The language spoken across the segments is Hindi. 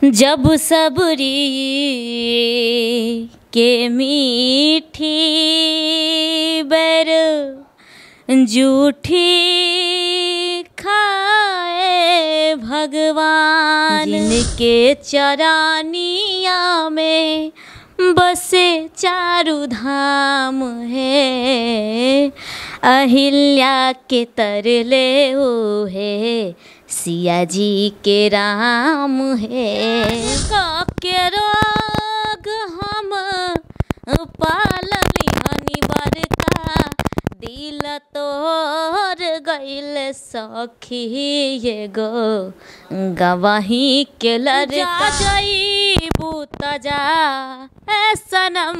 जब सबरी के मीठी बर जूठी खाए भगवान, जिनके चरानिया में बसे चारु धाम है, अहिल्या के तरले हो है, सिया जी के राम है। के रोग हम पालली हनी बरका, दिल तोर गइल सखी ये गो गवाही के लड़का। जईबू तजा ए सनम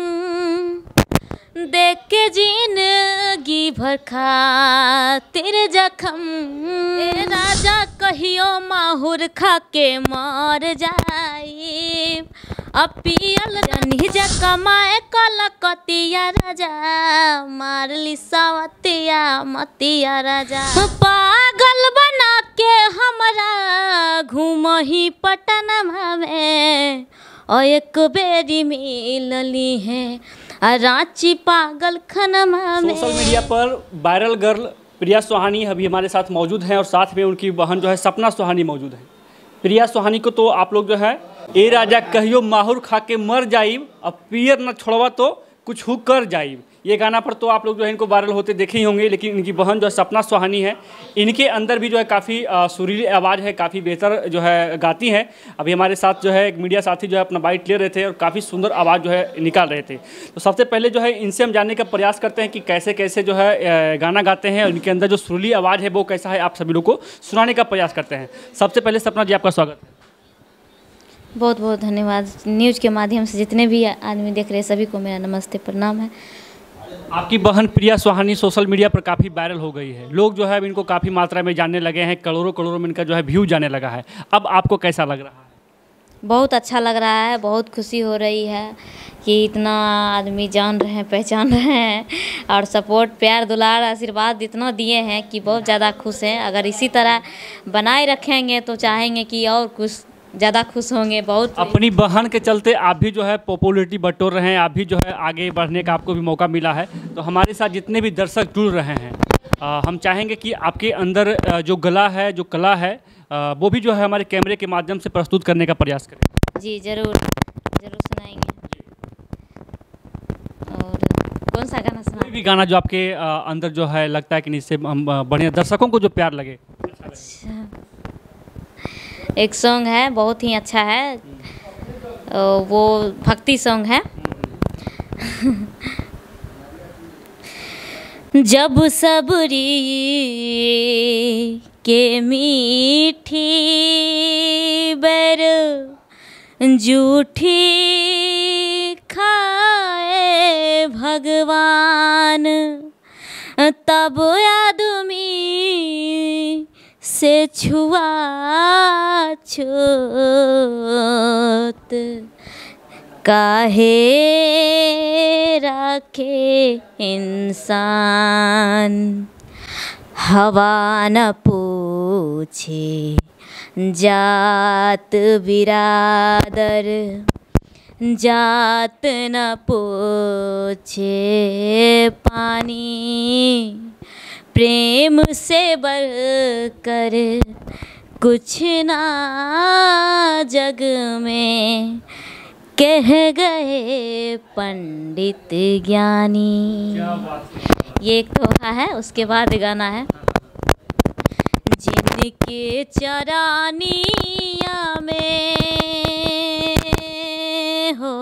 देख के जिंदगी भर खातिर जखम, ए राजा कहियो माहुर खा के मर जाई, अब पियल जनी जा कमाए कलकतिया राजा, मारली सवतिया मतिया राजा। पागल बना के हमरा घूमही पटनमा में, और एक बेरी मिलली है रांची पागल खनमा में। सोशल मीडिया पर वायरल गर्ल प्रिया सोहानी अभी हमारे साथ मौजूद हैं और साथ में उनकी बहन जो है सपना सोहानी मौजूद है। प्रिया सोहानी को तो आप लोग जो है ए राजा कहियो माहुर खा के मर जाइब, अब पियर न छोड़वा तो कुछ हु कर जाइब, ये गाना पर तो आप लोग जो है इनको वायरल होते देखे ही होंगे। लेकिन इनकी बहन जो है सपना सोहानी है, इनके अंदर भी जो है काफ़ी सुरीली आवाज़ है, काफ़ी बेहतर जो है गाती हैं। अभी हमारे साथ जो है एक मीडिया साथी जो है अपना बाइट ले रहे थे और काफ़ी सुंदर आवाज़ जो है निकाल रहे थे। तो सबसे पहले जो है इनसे हम जानने का प्रयास करते हैं कि कैसे कैसे जो है गाना गाते हैं और इनके अंदर जो सुरीली आवाज़ है वो कैसा है, आप सभी लोग को सुनाने का प्रयास करते हैं। सबसे पहले सपना जी आपका स्वागत है। बहुत बहुत धन्यवाद। न्यूज़ के माध्यम से जितने भी आदमी देख रहे हैं सभी को मेरा नमस्ते प्रणाम है। आपकी बहन प्रिया सोहानी सोशल मीडिया पर काफ़ी वायरल हो गई है, लोग जो है इनको काफ़ी मात्रा में जानने लगे हैं, करोड़ों करोड़ों में इनका जो है व्यू जाने लगा है। अब आपको कैसा लग रहा है? बहुत अच्छा लग रहा है, बहुत खुशी हो रही है कि इतना आदमी जान रहे हैं, पहचान रहे हैं और सपोर्ट प्यार दुलार आशीर्वाद इतना दिए हैं कि बहुत ज़्यादा खुश हैं। अगर इसी तरह बनाए रखेंगे तो चाहेंगे कि और कुछ ज़्यादा खुश होंगे। बहुत अपनी बहन के चलते आप भी जो है पॉपुलरिटी बटोर रहे हैं, आप भी जो है आगे बढ़ने का आपको भी मौका मिला है। तो हमारे साथ जितने भी दर्शक जुड़ रहे हैं, हम चाहेंगे कि आपके अंदर जो गला है, जो कला है, वो भी जो है हमारे कैमरे के माध्यम से प्रस्तुत करने का प्रयास करें। जी ज़रूर ज़रूर सुनाएंगे। और कौन सा गाना सुना? कोई भी गाना जो आपके अंदर जो है लगता है कि इससे हम बढ़िया दर्शकों को जो प्यार लगे। अच्छा, एक सॉन्ग है बहुत ही अच्छा है, वो भक्ति सॉन्ग है। जब सबरी के मीठी बर जूठी खाए भगवान, तब आदमी से छुआ छूत काहे रखे इंसान, हवा न पूछे जात बिरादर, जात न पूछे पानी, प्रेम से बढ़कर कुछ ना जग में, कह गए पंडित ज्ञानी। ये एक तोहफा है, उसके बाद गाना है। जिनके चरानिया में हो,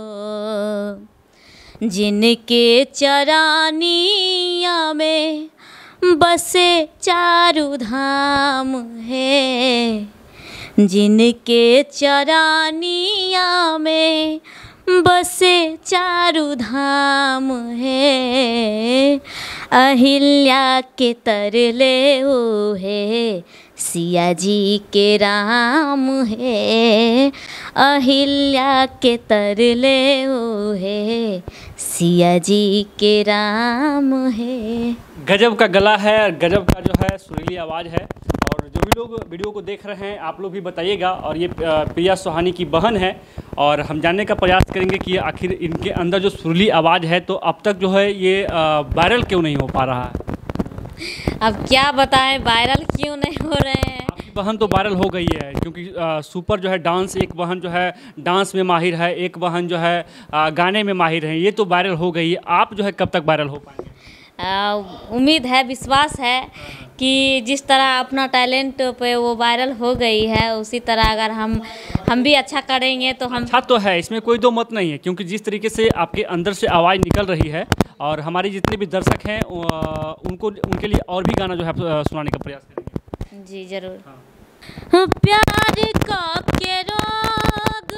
जिनके चरानिया में बसे चारु धाम है, जिनके चरानिया में बसे चारु धाम है, अहिल्या के तरले हो है, सिया जी के राम है, अहिल्या के तरले हो है, सिया जी के राम है। गजब का गला है, गजब का जो है सुरीली आवाज़ है और और जो भी लोग वीडियो को देख रहे हैं आप लोग भी बताइएगा। और ये प्रिया सोहानी की बहन है और हम जानने का प्रयास करेंगे कि आखिर इनके अंदर जो सुरीली आवाज़ है तो अब तक जो है ये वायरल क्यों नहीं हो पा रहा है। अब क्या बताएं वायरल क्यों नहीं हो रहे हैं। आपकी बहन तो वायरल हो गई है क्योंकि सुपर जो है डांस, एक बहन जो है डांस में माहिर है, एक बहन जो है गाने में माहिर है, ये तो वायरल हो गई है। आप जो है कब तक वायरल हो पाएंगे। उम्मीद है, विश्वास है कि जिस तरह अपना टैलेंट पे वो वायरल हो गई है उसी तरह अगर हम भी अच्छा करेंगे तो हम अच्छा तो है, इसमें कोई दो मत नहीं है। क्योंकि जिस तरीके से आपके अंदर से आवाज़ निकल रही है और हमारे जितने भी दर्शक हैं उनके लिए और भी गाना जो है सुनाने का प्रयास करेंगे। जी जरूर। हाँ। प्यार का के रोग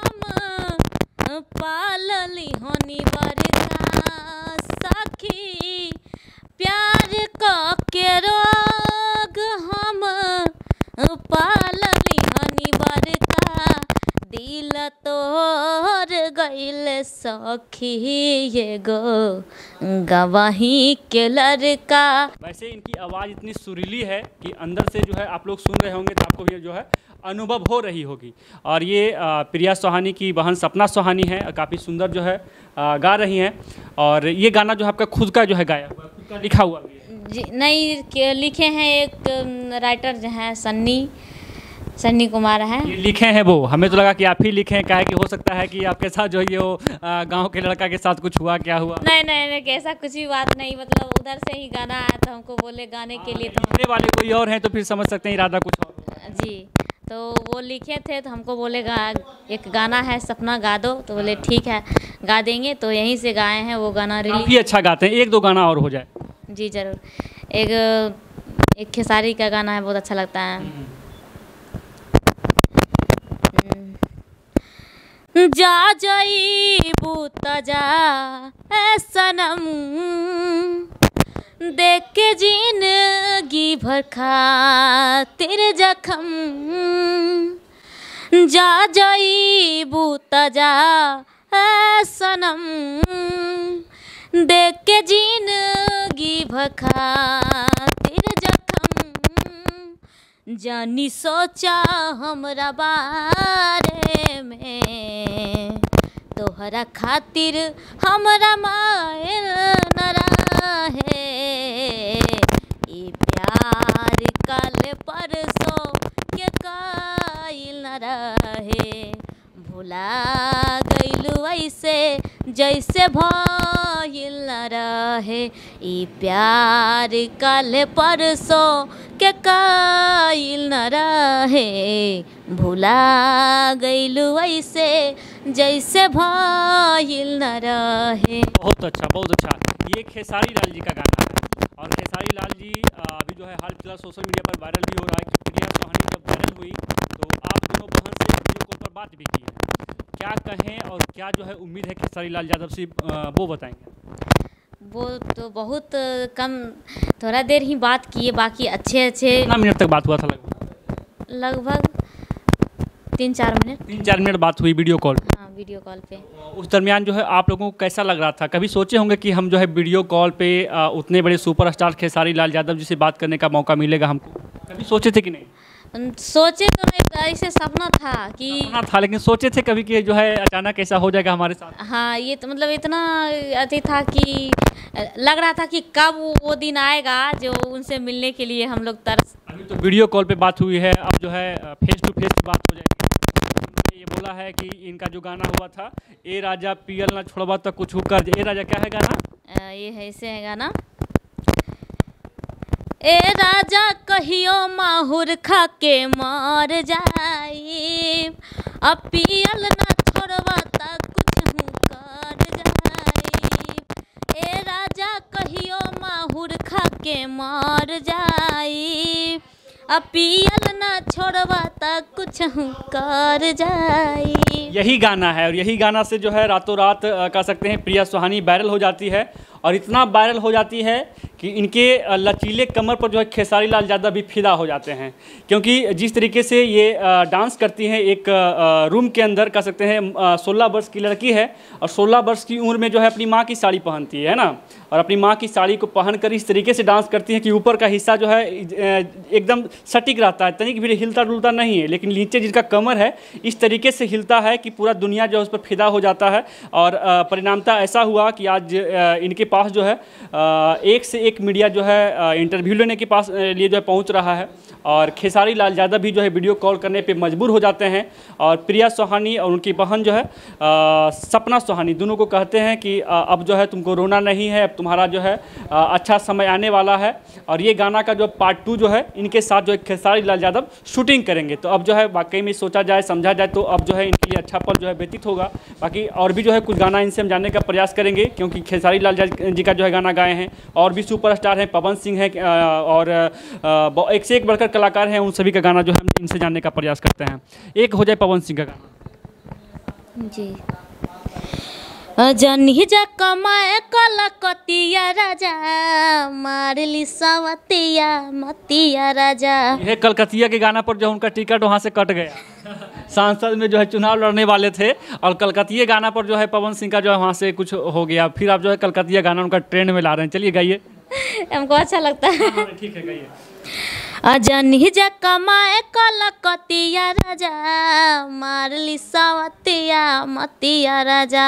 हम पालली होनी बरका सखी, प्यार का के रोग हम पालली होनी बरका, दिल तोर गइल सखी ये गो गवाही के लड़का। वैसे इनकी आवाज़ इतनी सुरीली है कि अंदर से जो है आप लोग सुन रहे होंगे तो आपको भी जो है अनुभव हो रही होगी। और ये प्रिया सोहानी की बहन सपना सोहानी है, काफ़ी सुंदर जो है गा रही हैं। और ये गाना जो है आपका खुद का जो है गाया हुआ, खुद का लिखा हुआ भी है। जी नहीं, लिखे हैं एक राइटर जो हैं सन्नी कुमार है। ये लिखे हैं वो, हमें तो लगा कि आप ही लिखे हैं, काहे कि हो सकता है कि आपके साथ जो है वो गांव के लड़का के साथ कुछ हुआ, क्या हुआ। नहीं, ऐसा कुछ भी बात नहीं, मतलब उधर से ही गाना आया था, हमको बोले गाने के लिए तो लिखने वाले कोई और हैं तो फिर समझ सकते हैं इरादा कुछ और। जी, तो वो लिखे थे तो हमको बोले एक गाना है सपना गा दो, तो बोले ठीक है गा देंगे, तो यहीं से गाए हैं वो गाना। काफ़ी अच्छा गाते हैं, एक दो गाना और हो जाए। जी जरूर। एक खेसारी का गाना है, बहुत अच्छा लगता है। जा जाइबू तजा ए सनम, देख के जिंदगी भर खातिर जखम, जा जाइबू तजा ए सनम, देख के जिंदगी भर खातिर जखम, जानी सोचा हमरा बारे में, तोहरा खातिर हमरा मायल न रहे, ई प्यार कल परसों के कायल न रहे, भुला गइलू ऐसे जैसे भइल न रहे, ई प्यार कल परसों के कायल न रहे, भुला गइलू ऐसे जैसे भइल न रहे। बहुत अच्छा, बहुत अच्छा। ये खेसारी लाल जी का गाना है और खेसारी लाल जी अभी जो है हाल फिलहाल सोशल मीडिया पर वायरल भी हो रहा है कि प्रिया सोहानी जब वायरल हुई तो आप दोनों बहन से वीडियो कॉल पर बात भी की है। क्या कहें और क्या जो है उम्मीद है खेसारी लाल यादव से, वो बताएंगे। वो तो बहुत कम, थोड़ा देर ही बात किए, बाकी अच्छे कितना मिनट तक बात हुआ था? लगभग 3-4 मिनट। 3-4 मिनट बात हुई वीडियो कॉल। हाँ, वीडियो कॉल पे। उस दरमियान जो है आप लोगों को कैसा लग रहा था? कभी सोचे होंगे कि हम जो है वीडियो कॉल पे उतने बड़े सुपरस्टार खेसारी लाल यादव जी से बात करने का मौका मिलेगा हमको? कभी सोचे थे कि नहीं? सोचे तो ऐसे सपना था कि लेकिन सोचे थे कभी कि जो है अचानक ऐसा हो जाएगा हमारे साथ? हाँ, ये तो मतलब इतना अति था कि लग रहा था कि कब वो दिन आएगा जो उनसे मिलने के लिए हम लोग तरस। अभी तो वीडियो कॉल पे बात हुई है, अब जो है फेस टू फेस बात हो जाएगी। ये बोला है कि इनका जो गाना हुआ था ए राजा पियल ना छोड़वा तो कुछ कर, ए राजा क्या है गाना? ये है, ऐसे है गाना। ए राजा कहियो माहुर खा के मर जाई, अब पियल ना छोड़वा ता कुछ कर जाई, ए राजा कहियो माहुर खा के मर जाई, अब पियल ना छोड़वा ता कुछ कर जाई। यही गाना है और यही गाना से जो है रातों रात कह सकते हैं प्रिया सोहानी वायरल हो जाती है। और इतना वायरल हो जाती है कि इनके लचीले कमर पर जो है खेसारी लाल यादव भी फिदा हो जाते हैं, क्योंकि जिस तरीके से ये डांस करती हैं एक रूम के अंदर, कह सकते हैं 16 वर्ष की लड़की है और 16 वर्ष की उम्र में जो है अपनी माँ की साड़ी पहनती है ना, और अपनी माँ की साड़ी को पहन कर इस तरीके से डांस करती है कि ऊपर का हिस्सा जो है एकदम सटीक रहता है, तनिक भी हिलता डुलता नहीं है, लेकिन नीचे जिसका कमर है इस तरीके से हिलता है कि पूरा दुनिया जो है उस पर फिदा हो जाता है। और परिणामतः ऐसा हुआ कि आज इनके पास जो है एक से एक मीडिया जो है इंटरव्यू लेने के पास लिए जो है पहुँच रहा है, और खेसारी लाल यादव भी जो है वीडियो कॉल करने पे मजबूर हो जाते हैं। और प्रिया सोहानी और उनकी बहन जो है सपना सोहानी दोनों को कहते हैं कि अब जो है तुमको रोना नहीं है, अब तुम्हारा जो है अच्छा समय आने वाला है। और ये गाना का जो पार्ट 2 जो है इनके साथ जो है खेसारी लाल यादव शूटिंग करेंगे, तो अब जो है वाकई में सोचा जाए समझा जाए तो अब जो है इनके लिए अच्छा पल जो है व्यतीत होगा। बाकी और भी जो है कुछ गाना इनसे हम जानने का प्रयास करेंगे, क्योंकि खेसारी लाल जी का जो है गाना गाए हैं, और भी सुपरस्टार हैं, पवन सिंह हैं और एक से एक बढ़कर कलाकार हैं, उन सभी का गाना जो है हम इनसे जानने का प्रयास करते हैं। एक हो जाए पवन सिंह का गाना जी। जनी जा कमाए कलकतिया राजा, मारली सवतिया मतिया राजा। यह कलकतिया के गाना पर जो उनका टिकट वहाँ से कट गया। सांसद में जो है चुनाव लड़ने वाले थे और कलकतिया गाना पर जो है पवन सिंह का जो है वहाँ से कुछ हो गया, फिर आप जो है कलकतिया गाना उनका ट्रेंड में ला रहे हैं। चलिए गाइए। हमको अच्छा लगता है। ठीक है गाइए। अजनी जा कमाए कलकतिया राजा, मारली सवतिया मतिया राजा।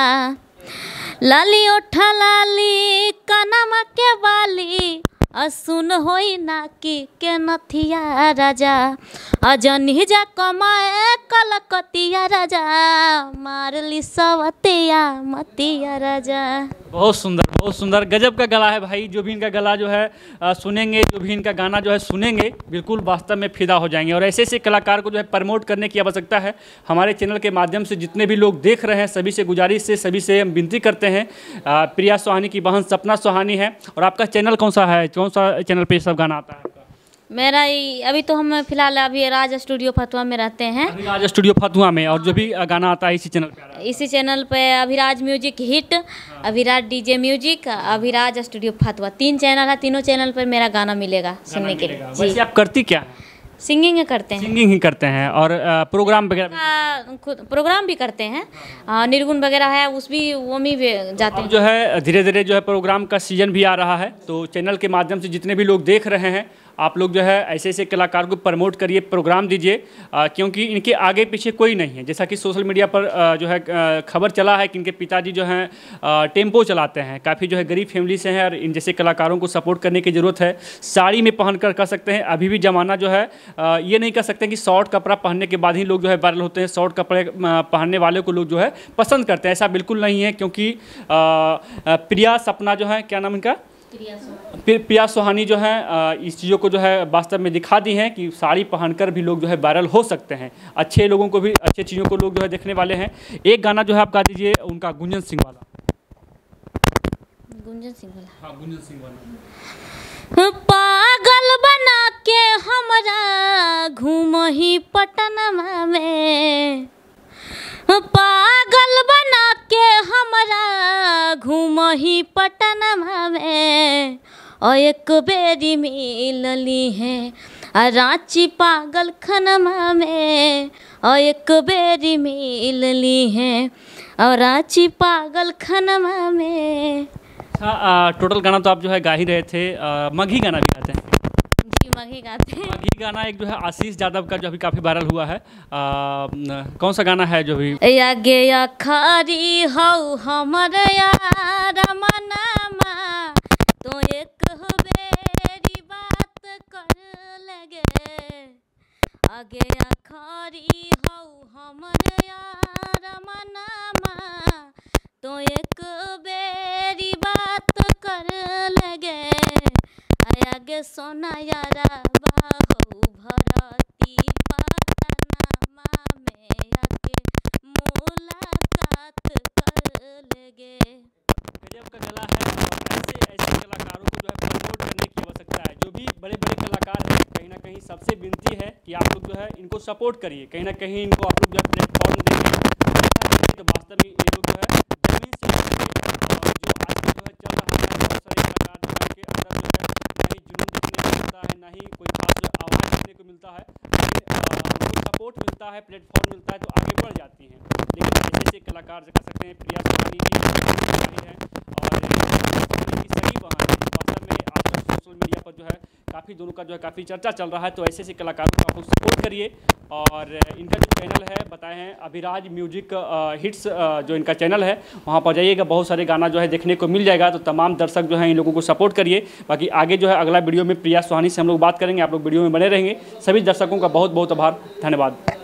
लाली ओठा लाली कनमा के बाली, असुन होई नाकी के नथिया राजा। अजनी जा कमाए कलकतिया राजा, मारली सवतिया मतिया राजा। बहुत सुंदर, बहुत सुंदर, गजब का गला है भाई। जो भी इनका गला जो है सुनेंगे, जो भी इनका गाना जो है सुनेंगे, बिल्कुल वास्तव में फिदा हो जाएंगे। और ऐसे ऐसे कलाकार को जो है प्रमोट करने की आवश्यकता है। हमारे चैनल के माध्यम से जितने भी लोग देख रहे हैं सभी से गुजारिश से, सभी से हम विनती करते हैं। प्रिया सोहानी की बहन सपना सोहानी है। और आपका चैनल कौन सा है, कौन सा चैनल पे सब गाना आता है? मेरा अभी तो हम फिलहाल अभी राज स्टूडियो फतुआ में रहते हैं। राज स्टूडियो फतुआ में, और जो भी गाना आता है इसी चैनल पे आ रहा है? इसी चैनल पे Abhiraj music hit, Abhiraj DJ music, Abhiraj studio Fatuha, 3 channel है। तीनों चैनल पर मेरा गाना मिलेगा सुनने के लिए। वैसे आप करती क्या है? सिंगिंग करते हैं। सिंगिंग ही करते हैं और प्रोग्राम वगैरह, प्रोग्राम भी करते हैं, निर्गुण वगैरह है उस भी वो भी जाते हैं। जो है धीरे धीरे जो है प्रोग्राम का सीजन भी आ रहा है, तो चैनल के माध्यम से जितने भी लोग देख रहे हैं आप लोग जो है ऐसे ऐसे कलाकार को प्रमोट करिए, प्रोग्राम दीजिए, क्योंकि इनके आगे पीछे कोई नहीं है। जैसा कि सोशल मीडिया पर जो है खबर चला है कि इनके पिताजी जो हैं टेम्पो चलाते हैं, काफ़ी जो है गरीब फैमिली से हैं, और इन जैसे कलाकारों को सपोर्ट करने की ज़रूरत है। साड़ी में पहन कर सकते हैं, अभी भी ज़माना जो है ये नहीं कह सकते कि शॉर्ट कपड़ा पहनने के बाद ही लोग जो है वायरल होते हैं, शॉर्ट कपड़े पहनने वाले को लोग जो है पसंद करते हैं। ऐसा बिल्कुल नहीं है, क्योंकि प्रिया सपना जो है, क्या नाम इनका, प्रिया सोहानी जो है इस चीज़ों को जो है वास्तव में दिखा दी हैं कि साड़ी पहनकर भी लोग जो है वायरल हो सकते हैं। अच्छे लोगों को भी, अच्छे चीज़ों को लोग जो है देखने वाले हैं। एक गाना जो है आप गा दीजिए उनका, गुंजन सिंह वाला। गुंजन सिंह वाला? हाँ, गुंजन सिंह वाला। पागल बना के हमरा घूमही पटनमा में, पागल बना के हमरा घूमही पटनमा में, और एक बेरी मिलली है रांची पागल खनमा में, और एक बेरी मिलली है और रांची पागल खनमा में। टोटल गाना तो आप जो है गा ही रहे थे, मघी गाना भी गाते हैं? जी, मघी गाते हैं। मघी गाना एक जो है आशीष यादव का जो अभी काफ़ी वायरल हुआ है, कौन सा गाना है जो भी? आगे अखारी हौ हमर यार मनमा, तो एक बेरी बात कर लगे। आगे अखारी हौ हमर यार मनमा, तो एक बेरी बात कर लगे। आगे सोना यारा बाहु भरती पटनमा में, आगे मुलाकात कर लेगे। गजब का गला है, और ऐसे ऐसे कलाकारों को जो है प्रमोट करने की आवश्यकता है। जो भी बड़े बड़े कलाकार हैं, कहीं ना कहीं सबसे विनती है कि आप लोग जो है इनको सपोर्ट करिए, कहीं ना कहीं इनको आप लोग जो है प्लेटफॉर्म देंगे तो वास्तव में ये लोग जो है जमीन से और जो आज जो है चल रहा है बहुत सारे कलाकार जो है के अंदर जो है प्लेटफॉर्म मिलता है तो आगे बढ़ जाती हैं। लेकिन ऐसे कलाकार कह सकते हैं प्रिया सुहानी भी है और सही बहन है। वास्तव में आजकल सोशल मीडिया पर जो है काफ़ी दोनों का जो है काफ़ी चर्चा चल रहा है। तो ऐसे कलाकारों का आप लोग सपोर्ट करिए। और इनका जो चैनल है बताए हैं अभिराज म्यूजिक हिट्स, जो इनका चैनल है वहाँ पर जाइएगा, बहुत सारे गाना जो है देखने को मिल जाएगा। तो तमाम दर्शक जो हैं इन लोगों को सपोर्ट करिए। बाकी आगे जो है अगला वीडियो में प्रिया सुहानी से हम लोग बात करेंगे, आप लोग वीडियो में बने रहेंगे। सभी दर्शकों का बहुत बहुत आभार, धन्यवाद।